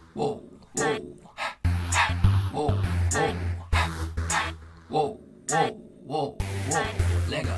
Whoa, whoa, whoa, whoa, whoa, whoa, whoa, whoa, Lego.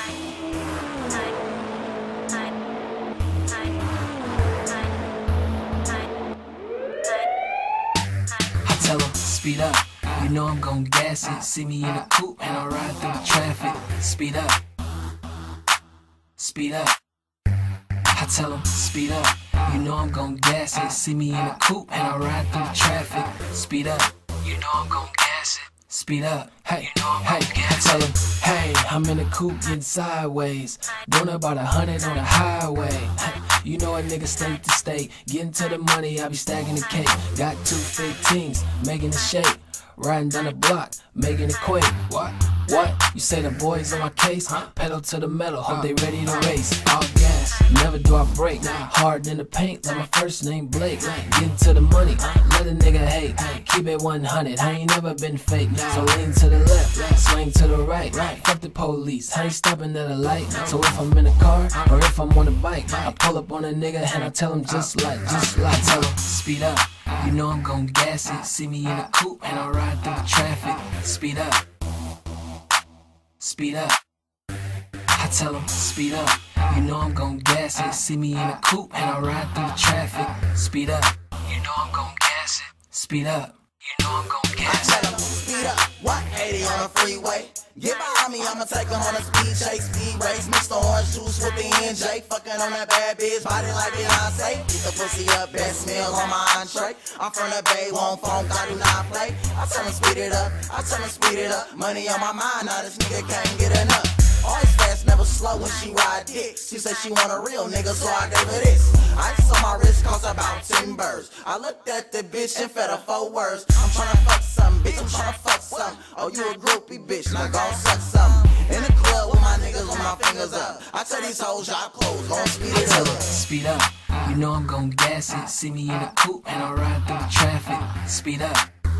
I tell him, speed up. You know I'm gon' gas it. See me in a coupe and I ride through the traffic. Speed up. Speed up. I tell him, speed up. You know I'm gon' gas it. See me in a coupe and I ride through the traffic. Speed up. You know I'm gon' gas it. Speed up. Hey, you know I tell him, hey, I'm in a coupe getting sideways. Doing about 100 on the highway. Hey, you know a nigga state to state. Getting to the money, I be stacking the cake. Got 2 fake teams, making the shake. Riding down the block, making it quake. What? You say the boys on my case? Pedal to the metal, hope they ready to race. All gas, never do I break. Hard in the paint, like my first name Blake. Getting to the money, let a nigga hate. Keep it 100, I ain't never been fake. So lean to the left, swing to the right. Fuck the police, I ain't stopping at a light. So if I'm in a car, or if I'm on a bike, I pull up on a nigga and I tell him just like. Tell him, speed up. You know I'm gon' gas it. See me in a coupe and I ride through the traffic. Speed up. Speed up. I tell him, speed up. You know I'm gon' gas it. See me in a coupe and I ride through the traffic. Speed up. You know I'm gon' gas it. Speed up. You know I'm gon' gas it. I tell him, speed up. 180 on the freeway. Get behind me, I'ma take him on a speed chase, speed race. Mix the orange juice with the NJ. Fucking on that bad bitch, body like Beyonce. Get the pussy up, best meal on my entree. I'm from the Bay, won't phone, I do not play. I tell him speed it up, I tell him speed it up. Money on my mind, now this nigga can't get enough. Always fast, never slow when she ride dick. She said she want a real nigga, so I gave her this. Ice on my wrist cost about 10 birds. I looked at the bitch and fed her 4 words. I'm tryna fuck something, bitch, I'm tryna fuck something. Oh, you a groupie, bitch, now gon' suck something. In the club with my niggas with my fingers up. I tell these hoes, y'all clothes, gon' speed it up. Speed up. You know I'm gon' gas it. See me in a coupe and I ride through the traffic. Speed up.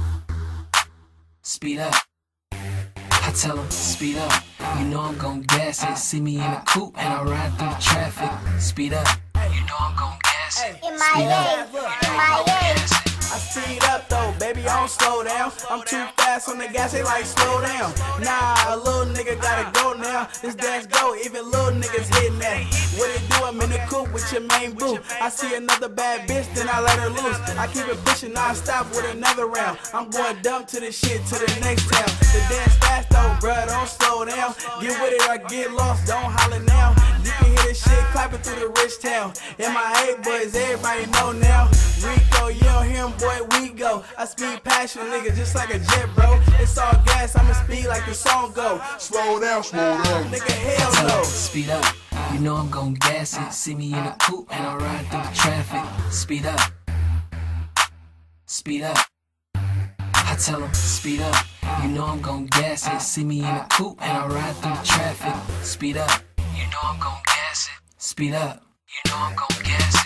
Speed up. I tell him, speed up. You know I'm gon' gas it. See me in a coupe and I ride through the traffic. Speed up. You know I'm gon' gas it. Speed up. I speed up though, baby, I don't slow down. I'm too fast on the gas, they like slow down. Nah, a little nigga gotta go now. This dance go, even little niggas hitting that. What it do? I'm in the coupe with your main boo. I see another bad bitch, then I let her loose. I keep it pushing non-stop with another round. I'm going dumb to this shit to the next town. The dance fast though, bruh, don't slow down. Get with it or get lost, don't holler now. You can hear this shit clapping through the rich town. MIA boys, everybody know now. Rico, you don't hear him, boy, we go. I speed past you, nigga, just like a jet, bro. It's all gas, I'ma speed like the song go. Slow down, nigga, hell no. Speed up. You know I'm gon' gas it. See me in a coupe and I ride through the traffic. Speed up. Speed up. I tell him, speed up. You know I'm gon' gas it. See me in a coupe and I ride through the traffic. Speed up. You know I'm gon' gas it. Speed up. You know I'm gon' gas it.